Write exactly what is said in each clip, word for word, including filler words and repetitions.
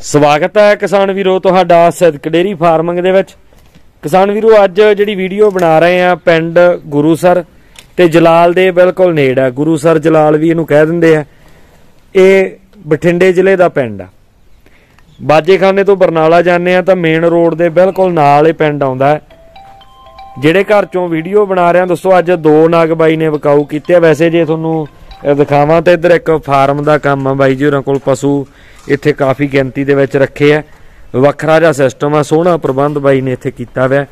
स्वागत है किसान वीरो तुहाडा सिद्दक डेयरी फार्मिंग दे विच। किसान वीरो अज जिहड़ी वीडियो बना रहे हैं पिंड गुरुसर ते जलाल दे बिल्कुल नेड़ है। गुरुसर जलाल भी इहनूं कह दिंदे आ। ये बठिंडे जिले दा पिंड आ। बाजेखाने तो बरनाला जाने तां मेन रोड दे बिल्कुल नाल ही पिंड आउंदा है। जिहड़े घर चों वीडियो बना रहे हैं दोस्तों अज दो नाग बाई ने विकाऊ कीते। वैसे जे तुहानूं दिखावां तो इधर एक फार्म का काम है बाई जी होरां कोल पशु इत्थे काफ़ी गिनती दे विच रखे है। वखरा जिहा सिस्टम है, सोहना प्रबंध बाई ने इत्थे कीता हुआ।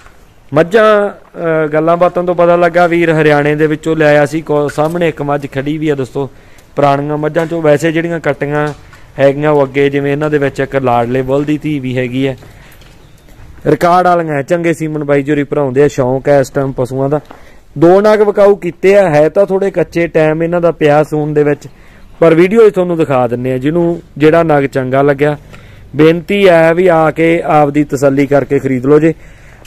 मझां गल्लां बातां तो पता लगा वीर हरियाणे दे विचों लिआया सी। सामने एक मझ खड़ी भी है दोस्तों पुराणियां मझां चों। वैसे जिहड़ियां कट्टियां हैगियां वो अगे जिवें इन्हां दे विच एक लाडले बुल दी धी भी हैगी है। रिकार्ड वालियां चंगे सीमन बाई जी होरी भराउंदे आ। शौक है इस टाइम पशुआं दा। दो नाग विकाऊ कीते आ। है तां थोड़े कच्चे टाइम इन्हां दा पिया सून दे विच, पर वीडियो तुहानूं दिखा दिंने आ। जिन्हों जिहड़ा नाग चंगा लग्या बेनती है भी आके आपदी तसल्ली करके खरीद लो जे।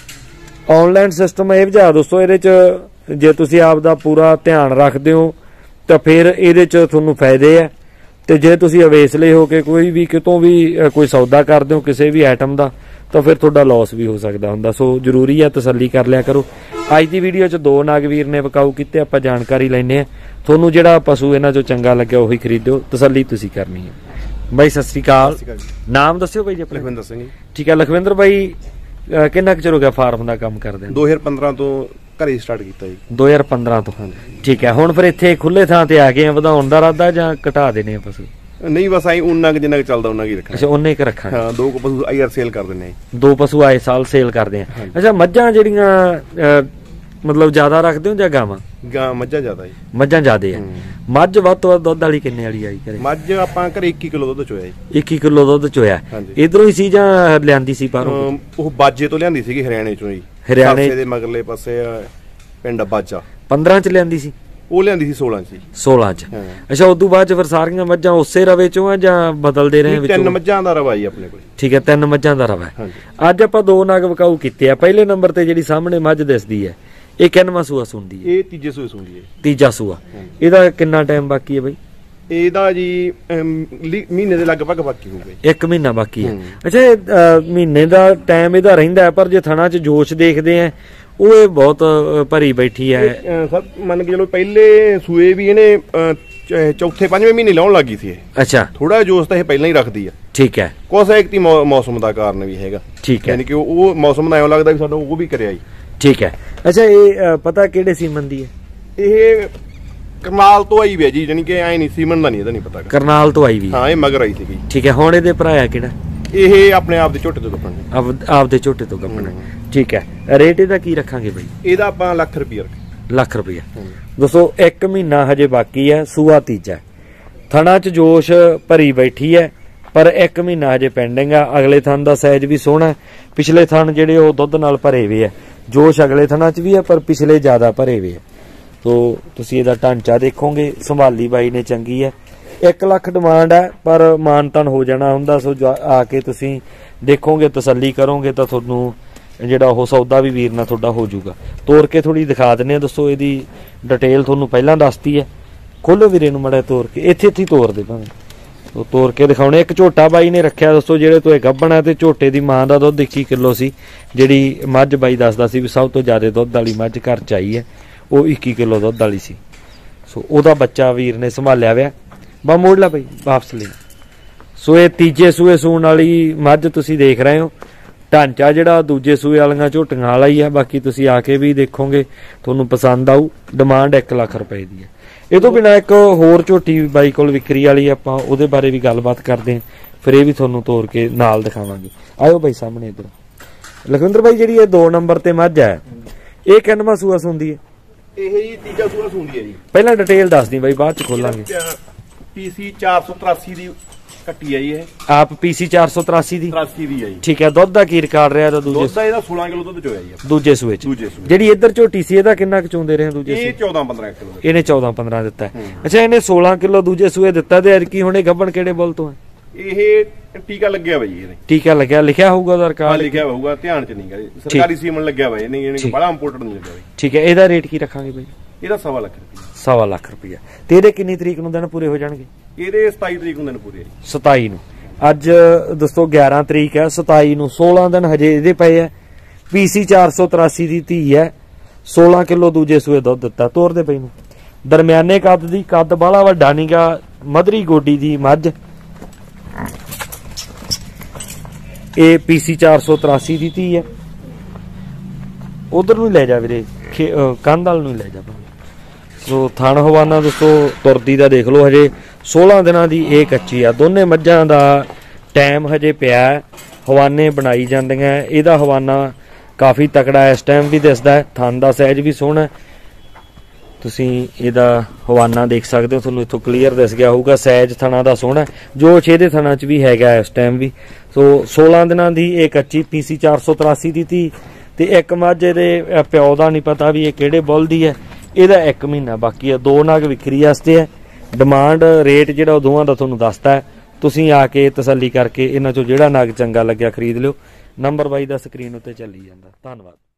ऑनलाइन सिस्टम इह जिहा दोस्तों, इहदे च जे तुसीं आपदा पूरा ध्यान रखदे हो तां फिर इहदे च तुहानूं फायदे है। ते जे तुसीं अवेसले हो के कोई भी कितों भी कोई सौदा करदे हो किसी भी आइटम का तो फिर तुहाडा लॉस भी हो सकदा हुंदा। सो जरूरी है तसल्ली कर लिया करो। अज की वीडियो च दो नागवीर ने विकाऊ कीते, आपां जानकारी लैने आ। तुहानूं जिहड़ा पशु इन्हां चों चंगा लग्या उही खरीदो, तसल्ली तुसीं करनी है। बाई सत श्री अकाल, नाम दस्सिओ बाई जी अपना। लखविंदर सिंह। ठीक है लखविंदर बाई, किन्ना कुर हो गया फार्म का काम करदे? दो हज़ार पंद्रह तो घरे स्टार्ट कीता जी। दो हज़ार पंद्रह तो ठीक है। हुण फिर इत्थे खुले थां ते आ गए आ, वधाउण दा इरादा जां घटा देने पशु? नहीं बस आई उन्ना जिन्ना चलदा उन्ना ही रखना। अच्छा उन्ने क रखा। हां दो पशु आई सेल कर देने। दो पशु आए साल सेल करदे आ। अच्छा मझां जिहड़ियां मतलब ज्यादा रखदे हो जां गावां? गां मझां ज्यादा जी। मझां ज्यादा है। मझ वध तो वध दुध वाली किन्ने वाली आई घरे? मझ आपां घरे इक्की किलो दुध चोया जी। इक्की किलो दुध चोया। इधरों ही सी जां लिआंदी सी बाहरों? ਉਹ ਬਾਜੇ ਤੋਂ ਲਿਆਂਦੀ ਸੀਗੀ ਹਰਿਆਣੇ ਚੋਂ ਜੀ। ਹਰਿਆਣੇ ਦੇ ਮਗਰਲੇ ਪਾਸੇ ਪਿੰਡ ਬਾਜਾ। पंद्रह च लिआंदी सी? ਉਹ ਲਿਆਂਦੀ ਸੀ सोलह ਚ। सोलह ਚ। ਅੱਛਾ ਉਦੋਂ ਬਾਅਦ ਚ ਫਿਰ ਸਾਰੀਆਂ ਮੱਝਾਂ ਉਸੇ ਰਵੇ ਚੋਂ ਆ ਜਾਂ ਬਦਲਦੇ ਰਹੇ ਵਿੱਚੋਂ? ਤਿੰਨ ਮੱਝਾਂ ਦਾ ਰਵਾ ਜੀ ਆਪਣੇ ਕੋਲ। ਠੀਕ ਹੈ ਤਿੰਨ ਮੱਝਾਂ ਦਾ ਰਵਾ। ਅੱਜ ਆਪਾਂ ਦੋ ਨਾਗ ਵਿਕਾਊ ਕੀਤੇ ਆ। ਪਹਿਲੇ ਨੰਬਰ ਤੇ ਜਿਹੜੀ ਸਾਹਮਣੇ ਮੱਝ ਦਿਸਦੀ ਹੈ ਇਹ ਕਿੰਨਵਾਂ ਸੂਆ ਸੁੰਦੀ ਹੈ? ਇਹ ਤੀਜੇ ਸੂਏ ਸੁੰਦੀ ਹੈ। ਤੀਜਾ ਸੂਆ। ਇਹਦਾ ਕਿੰਨਾ ਟਾਈਮ ਬਾਕੀ ਹੈ ਬਈ? ਇਹਦਾ ਜੀ ਮਹੀਨੇ ਦੇ ਲਗਭਗ ਬਾਕੀ ਹੋਊਗਾ। ਇੱਕ ਮਹੀਨਾ ਬਾਕੀ ਹੈ। ਅੱਛਾ ਮਹੀਨੇ ਦਾ ਟਾਈਮ ਇਹਦਾ ਰਹਿੰਦਾ ਹੈ, ਪਰ ਜੇ ਥਣਾ ਚ ਜੋਸ਼ ਦੇਖਦੇ ਆ ਉਹ ਇਹ ਬਹੁਤ ਭਰੀ ਬੈਠੀ ਹੈ। ਸਰ ਮੰਨ ਕੇ ਚਲੋ ਪਹਿਲੇ ਸੂਏ ਵੀ ਇਹਨੇ ਚੌਥੇ ਪੰਜਵੇਂ ਮਹੀਨੇ ਲਾਉਣ ਲੱਗੀ ਸੀ ਇਹ। ਅੱਛਾ ਥੋੜਾ ਜੋਸ਼ ਤਾਂ ਇਹ ਪਹਿਲਾਂ ਹੀ ਰੱਖਦੀ ਆ। ਠੀਕ ਹੈ। ਕੁਛ ਇੱਕ ਤੀ ਮੌਸਮ ਦਾ ਕਾਰਨ ਵੀ ਹੈਗਾ। ਠੀਕ ਹੈ। ਯਾਨੀ ਕਿ ਉਹ ਮੌਸਮ ਦਾ ਐਂ ਲੱਗਦਾ ਵੀ ਸਾਡਾ ਉਹ ਵੀ ਕਰਿਆ ਜੀ। ਠੀਕ ਹੈ। ਅੱਛਾ ਇਹ ਪਤਾ ਕਿਹੜੇ ਸੀਮਨ ਦੀ ਹੈ? ਇਹ ਕਰਨਾਲ ਤੋਂ ਆਈ ਵੀ ਹੈ ਜੀ। ਯਾਨੀ ਕਿ ਐ ਨਹੀਂ ਸੀਮਨ ਦਾ ਨਹੀਂ, ਇਹਦਾ ਨਹੀਂ ਪਤਾ। ਕਰਨਾਲ ਤੋਂ ਆਈ ਵੀ? ਹਾਂ ਇਹ ਮਗਰ ਆਈ ਸੀਗੀ। ਠੀਕ ਹੈ। ਹੁਣ ਇਹਦੇ ਭਰਾਇਆ ਕਿਹੜਾ? ਇਹ ਆਪਣੇ ਆਪ ਦੇ ਝੋਟੇ ਤੋਂ ਗੱਪਣਾ। ਆਪ ਦੇ ਝੋਟੇ ਤੋਂ ਗੱਪਣਾ। ਠੀਕ ਹੈ। ਰੇਟ ਇਹਦਾ ਕੀ ਰੱਖਾਂਗੇ ਬਈ? ਇਹਦਾ ਆਪਾਂ ਲੱਖ ਰੁਪਈਆ ਰੱਖ। ਲੱਖ ਰੁਪਈਆ। ਦੋਸਤੋ ਇੱਕ ਮਹੀਨਾ ਹਜੇ ਬਾਕੀ ਹੈ, ਸੂਆ ਤੀਜਾ। ਥਣਾ ਚ ਜੋਸ਼ ਭਰੀ ਬੈਠੀ ਹੈ, ਪਰ ਇੱਕ ਮਹੀਨਾ ਹਜੇ ਪੈਂਡਿੰਗ ਆ। ਅਗਲੇ ਥਣ ਦਾ ਸਾਈਜ਼ ਵੀ ਸੋਹਣਾ। ਪਿਛਲੇ ਥਣ ਜਿਹੜੇ ਉਹ ਦੁੱਧ ਨਾਲ ਭਰੇ ਹੋਏ ਆ। ਜੋਸ਼ ਅਗਲੇ ਥਣਾ ਚ ਵੀ ਹੈ, ਪਰ ਪਿਛਲੇ ਜ਼ਿਆਦਾ ਭਰੇ ਹੋਏ ਆ। ਤੋ ਤੁਸੀਂ ਇਹਦਾ ਢਾਂਚਾ ਦੇਖੋਗੇ, ਸੰਭਾਲੀ ਬਾਈ ਨੇ ਚੰਗੀ ਹੈ। ਇੱਕ ਲੱਖ ਡਿਮਾਂਡ ਹੈ, ਪਰ ਮਾਨਤਨ ਹੋ ਜਾਣਾ ਹੁੰਦਾ। ਸੋ ਆ ਕੇ ਤੁਸੀਂ ਦੇਖੋਗੇ, ਤਸੱਲੀ ਕਰੋਗੇ ਤਾਂ ਤੁਹਾਨੂੰ ਜਿਹੜਾ ਉਹ ਸੌਦਾ ਵੀ ਵੀਰ ਨਾਲ ਤੁਹਾਡਾ ਹੋ ਜਾਊਗਾ। ਤੋੜ ਕੇ ਥੋੜੀ ਦਿਖਾ ਦਿੰਦੇ ਆ। ਦੱਸੋ ਇਹਦੀ ਡਿਟੇਲ ਤੁਹਾਨੂੰ ਪਹਿਲਾਂ ਦੱਸਤੀ ਹੈ। ਖੋਲੋ ਵੀਰੇ ਨੂੰ ਮੜਾ ਤੋੜ ਕੇ, ਇੱਥੇ ਇੱਥੇ ਤੋੜ ਦੇ ਭਾਵੇਂ। ਉਹ ਤੋੜ ਕੇ ਦਿਖਾਉਣੇ। ਇੱਕ ਝੋਟਾ ਬਾਈ ਨੇ ਰੱਖਿਆ ਦੋਸਤੋ ਜਿਹੜੇ ਤੋਂ ਇਹ ਗੱਭਣ ਹੈ, ਤੇ ਝੋਟੇ ਦੀ ਮਾਂ ਦਾ ਦੁੱਧ ਇੱਕੀ ਕਿਲੋ ਸੀ। ਜਿਹੜੀ ਮੱਝ ਬਾਈ ਦੱਸਦਾ ਸੀ ਵੀ ਸਭ ਤੋਂ ਜ਼ਿਆਦਾ ਦੁੱਧ ਵਾਲੀ ਮੱਝ ਘਰ ਚ ਆਈ ਹੈ, ਉਹ ਇੱਕੀ ਕਿਲੋ ਦੁੱਧ ਵਾਲੀ ਸੀ। ਸੋ ਉਹਦਾ ਬੱਚਾ ਵੀਰ ਨੇ ਸੰਭਾਲਿਆ ਵਿਆ। ਬਾ ਮੋੜ ਲਾ ਬਾਈ ਵਾਪਸ ਲੈ। ਸੋ ਇਹ ਤੀਜੇ ਸੂਏ ਸੂਣ ਵਾਲੀ ਮੱਝ ਤੁਸੀਂ ਦੇਖ ਰਹੇ ਹੋ। ਢਾਂਚਾ ਜਿਹੜਾ ਦੂਜੇ ਸੂਏ ਵਾਲੀਆਂ ਝੋਟੀਆਂ ਵਾਲਾ ਹੀ ਹੈ। ਬਾਕੀ ਤੁਸੀਂ ਆ ਕੇ ਵੀ ਦੇਖੋਗੇ, ਤੁਹਾਨੂੰ ਪਸੰਦ ਆਊ। ਡਿਮਾਂਡ ਇੱਕ ਲੱਖ ਰੁਪਏ ਦੀ ਹੈ। ਇਹ ਤੋਂ ਬਿਨਾਂ ਇੱਕ ਹੋਰ ਝੋਟੀ ਬਾਈ ਕੋਲ ਵਿਕਰੀ ਵਾਲੀ, ਆਪਾਂ ਉਹਦੇ ਬਾਰੇ ਵੀ ਗੱਲਬਾਤ ਕਰਦੇ ਹਾਂ। ਫਿਰ ਇਹ ਵੀ ਤੁਹਾਨੂੰ ਤੋੜ ਕੇ ਨਾਲ ਦਿਖਾਵਾਂਗੇ। ਆਇਓ ਬਾਈ ਸਾਹਮਣੇ ਇੱਧਰ। ਲਖਵਿੰਦਰ ਬਾਈ ਜਿਹੜੀ ਇਹ ਦੋ ਨੰਬਰ ਤੇ ਮੱਝ ਹੈ ਇਹ ਕਿੰਨਵਾਂ ਸੂਆ ਸੁੰਦੀ ਹੈ? ਇਹ ਜੀ ਤੀਜਾ ਸੂਆ ਸੁੰਦੀ ਹੈ ਜੀ। ਪਹਿਲਾਂ ਡਿਟੇਲ ਦੱਸ ਦੀ ਬਾਈ, ਬਾਅਦ ਚ ਖੋਲਾਂਗੇ। ਪੀਸੀ ਚਾਰ ਸੌ ਤਰਾਸੀ ਦੀ ਕੱਟੀ ਹੈ ਜੀ ਇਹ। ਆਪ ਪੀਸੀ ਚਾਰ ਸੌ ਤਰਾਸੀ ਦੀ? ਤਰਾਸੀ ਦੀ ਹੈ ਜੀ। ਠੀਕ ਹੈ। ਦੁੱਧ ਦਾ ਕੀ ਰਿਕਾਰਡ ਰਿਹਾ? ਦੂਜੇ ਦੁੱਧ ਦਾ ਇਹਦਾ सोलह ਕਿਲੋ ਦੁੱਧ ਚੋਇਆ ਜੀ ਦੂਜੇ ਸੂਏ ਚ। ਜਿਹੜੀ ਇੱਧਰ ਝੋਟੀ ਸੀ ਇਹਦਾ ਕਿੰਨਾ ਕੁ ਚੋਂਦੇ ਰਹੇ ਦੂਜੇ ਸੂਏ? ਇਹ ਚੌਦਾਂ ਪੰਦਰਾਂ ਕਿਲੋ। ਇਹਨੇ ਚੌਦਾਂ ਪੰਦਰਾਂ ਦਿੱਤਾ। ਅੱਛਾ ਇਹਨੇ सोलह ਕਿਲੋ ਦੂਜੇ ਸੂਏ ਦਿੱਤਾ। ਤੇ ਐਤਕੀ ਹੁਣ ਇਹ ਗੱਭਣ ਕਿਹੜੇ ਬੁੱਲ ਤੋਂ ਹੈ? ਇਹ ਟੀਕਾ ਲੱਗਿਆ ਬਾਈ ਇਹਨੇ। ਟੀਕਾ ਲੱਗਿਆ, ਲਿਖਿਆ ਹੋਊਗਾ ਉਹਦਾ ਰਿਕਾਰਡ? ਹਾਂ ਲਿਖਿਆ ਹੋਊਗਾ, ਧਿਆਨ ਚ ਨਹੀਂਗਾ। ਸਰਕਾਰੀ ਸੀਮਨ ਲੱਗਿਆ ਬਾਈ ਨਹੀਂ, ਇਹਨੇ ਬੜਾ ਇੰਪੋਰਟੈਂਟ ਨਹੀਂ ਲੱਗਿਆ ਬਾਈ। ਠੀਕ ਹੈ। ਇਹਦਾ ਰੇਟ ਕੀ ਰੱਖਾਂਗੇ ਬਾਈ? ਇਹਦਾ ਸਵਾ ਲੱਖ ਰੁਪਇਆ। ਸਵਾ ਲੱਖ ਰੁਪਇਆ। ਤੇ ਇਹਦੇ ਕਿੰਨੀ ਤਰੀਕ ਨੂੰ ਦਿਨ ਪੂਰੇ ਹੋ ਜਾਣਗੇ? ਇਹਦੇ ਸਤਾਈ ਤਰੀਕ ਨੂੰ ਦਿਨ ਪੂਰੇ। ਸਤਾਈ ਨੂੰ। ਅੱਜ ਦੋਸਤੋ ਗਿਆਰਾਂ ਤਰੀਕ है, सताई ਨੂੰ सोलह दिन हजे ਇਹਦੇ ਪਏ है। पीसी चार सौ तिरासी ਦੀ ਧੀ है, सोलह किलो ਦੂਜੇ ਸੂਏ ਦੁੱਧ ਦਿੱਤਾ। ਤੋਰਦੇ ਪਈ ਨੂੰ दरम्याने कद ਦੀ, कद बाला ਵੱਡਾ नीगा, मधरी गोडी ਦੀ मझ। ਇਹ पीसी चार सौ तिरासी ਦੀ ਧੀ है। उधर ਨੂੰ ਲੈ ਜਾ ਵੀਰੇ, ਕੰਧ ਵਾਲ ਨੂੰ ਲੈ ਜਾ। सो थण हवाना दोस्तों तुरदी का देख लो, हजे सोलह दिनों की ये कच्ची आ। दोने मझां का टाइम हजे पिया, हवाने बनाई जांदियां। इहदा हवाना काफ़ी तकड़ा है, इस टाइम भी दिसदा है। थन का साइज भी सोहना, तुसीं इहदा हवाना देख सकते हो, तुहानूं इत्थों क्लीयर दिस गया होगा। साइज थना का सोहना, जो छेदे थना च भी हैगा इस टाइम भी। सो सोलह दिनों की ये कच्ची पीसी चार सौ तिरासी की धी। ते एक मझ इहदे प्यो का नहीं पता भी ये किहड़े बुल दी है। ਇਹਦਾ एक महीना बाकी है। दो नग विक्री वास्ते है। डिमांड रेट ਜਿਹੜਾ ਦੋਵਾਂ ਦਾ ਤੁਹਾਨੂੰ ਦੱਸਦਾ ਹੈ। ਤੁਸੀਂ ਆ ਕੇ ਤਸੱਲੀ ਕਰਕੇ ਇਹਨਾਂ ਚੋਂ ਜਿਹੜਾ ਨਗ ਚੰਗਾ ਲੱਗਿਆ ਖਰੀਦ ਲਿਓ। ਨੰਬਰ ਬਾਈ ਦਾ ਸਕਰੀਨ ਉੱਤੇ ਚੱਲੀ ਜਾਂਦਾ। ਧੰਨਵਾਦ।